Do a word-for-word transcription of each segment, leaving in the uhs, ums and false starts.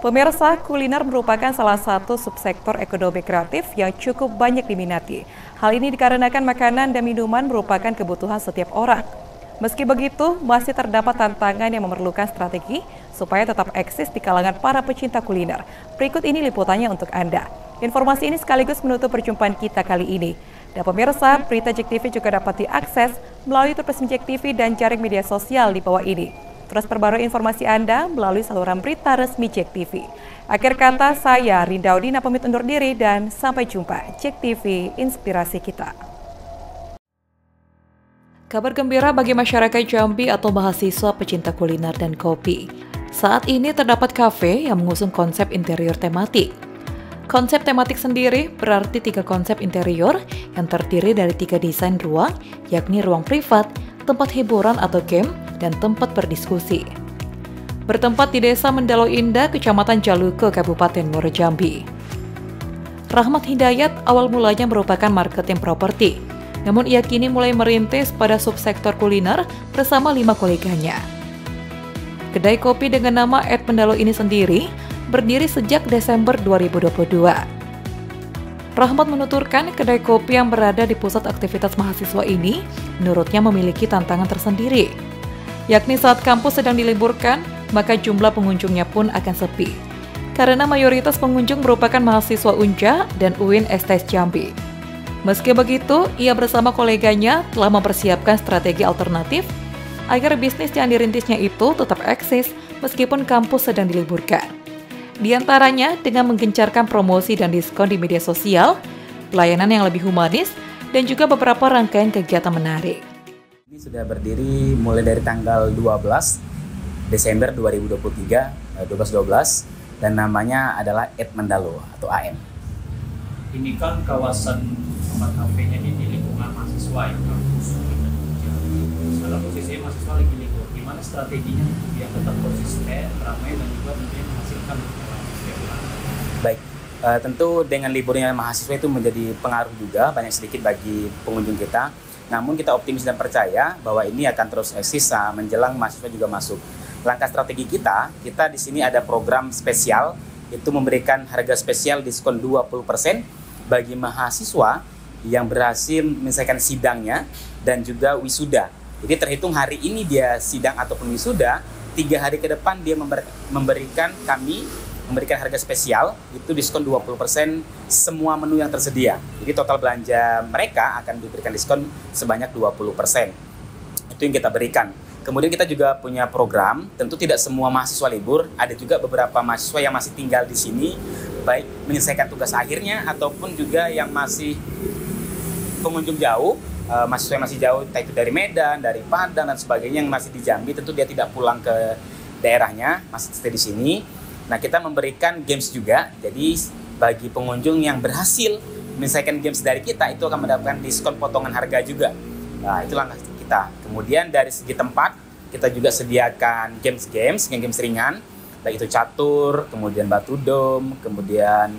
Pemirsa, kuliner merupakan salah satu subsektor ekonomi kreatif yang cukup banyak diminati. Hal ini dikarenakan makanan dan minuman merupakan kebutuhan setiap orang. Meski begitu, masih terdapat tantangan yang memerlukan strategi supaya tetap eksis di kalangan para pecinta kuliner. Berikut ini liputannya untuk Anda. Informasi ini sekaligus menutup perjumpaan kita kali ini. Dan pemirsa, berita Jek T V juga dapat diakses melalui Terpes Jek T V dan jaring media sosial di bawah ini. Terus perbarui informasi Anda melalui saluran berita resmi Jek T V. Akhir kata, saya Rinda Udina pamit undur diri dan sampai jumpa. Jek T V, inspirasi kita. Kabar gembira bagi masyarakat Jambi atau mahasiswa pecinta kuliner dan kopi. Saat ini terdapat kafe yang mengusung konsep interior tematik. Konsep tematik sendiri berarti tiga konsep interior yang terdiri dari tiga desain ruang, yakni ruang privat, tempat hiburan atau game, dan tempat berdiskusi. Bertempat di Desa Mendalo Indah, Kecamatan Jaluke, Kabupaten Muaro Jambi. Rahmat Hidayat awal mulanya merupakan marketing properti, namun ia kini mulai merintis pada subsektor kuliner bersama lima koleganya. Kedai kopi dengan nama Ed Mendalo ini sendiri berdiri sejak Desember dua ribu dua puluh dua. Rahmat menuturkan kedai kopi yang berada di pusat aktivitas mahasiswa ini menurutnya memiliki tantangan tersendiri, yakni saat kampus sedang diliburkan, maka jumlah pengunjungnya pun akan sepi, karena mayoritas pengunjung merupakan mahasiswa Unja dan U I N S T S Jambi. Meski begitu, ia bersama koleganya telah mempersiapkan strategi alternatif agar bisnis yang dirintisnya itu tetap eksis meskipun kampus sedang diliburkan. Di antaranya dengan menggencarkan promosi dan diskon di media sosial, pelayanan yang lebih humanis, dan juga beberapa rangkaian kegiatan menarik. Ini sudah berdiri mulai dari tanggal dua belas Desember dua ribu dua puluh tiga, dua belas dua belas, dan namanya adalah Ed Mendalo atau A M. Ini kan kawasan tempat kafenya di lingkungan mahasiswa yang kampus. Sekarang posisi mahasiswa lagi libur. Gimana strateginya biar tetap konsisten, ramai, dan juga tentunya menghasilkan setiap bulan? Baik, uh, tentu dengan liburnya mahasiswa itu menjadi pengaruh juga banyak sedikit bagi pengunjung kita. Namun kita optimis dan percaya bahwa ini akan terus eksis uh, menjelang mahasiswa juga masuk. Langkah strategi kita, kita di sini ada program spesial, itu memberikan harga spesial diskon dua puluh persen bagi mahasiswa yang berhasil menyelesaikan sidangnya dan juga wisuda. Jadi terhitung hari ini dia sidang ataupun wisuda, tiga hari ke depan dia member, memberikan kami memberikan harga spesial, itu diskon dua puluh persen semua menu yang tersedia. Jadi total belanja mereka akan diberikan diskon sebanyak dua puluh persen. Itu yang kita berikan. Kemudian kita juga punya program, tentu tidak semua mahasiswa libur, ada juga beberapa mahasiswa yang masih tinggal di sini, baik menyelesaikan tugas akhirnya ataupun juga yang masih pengunjung jauh, uh, mahasiswa yang masih jauh, entah itu dari Medan, dari Padang dan sebagainya yang masih di Jambi, tentu dia tidak pulang ke daerahnya, masih stay di sini. Nah, kita memberikan games juga, jadi bagi pengunjung yang berhasil menyelesaikan games dari kita itu akan mendapatkan diskon potongan harga juga. Nah, itu langkah kita. Kemudian dari segi tempat, kita juga sediakan games-games, games ringan, baik itu catur, kemudian batu dom, kemudian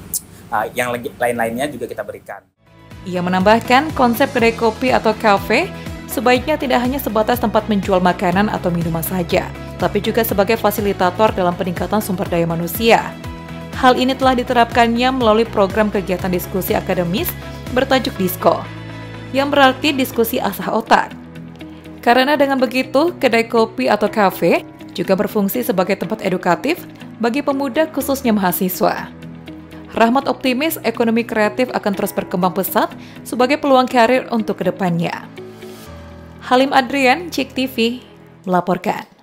uh, yang lain-lainnya juga kita berikan. Ia menambahkan konsep kedai kopi atau kafe sebaiknya tidak hanya sebatas tempat menjual makanan atau minuman saja, tapi juga sebagai fasilitator dalam peningkatan sumber daya manusia. Hal ini telah diterapkannya melalui program kegiatan diskusi akademis bertajuk Disko, yang berarti diskusi asah otak. Karena dengan begitu, kedai kopi atau kafe juga berfungsi sebagai tempat edukatif bagi pemuda khususnya mahasiswa. Rahmat optimis ekonomi kreatif akan terus berkembang pesat sebagai peluang karir untuk kedepannya. Halim Adrian, Jek T V, melaporkan.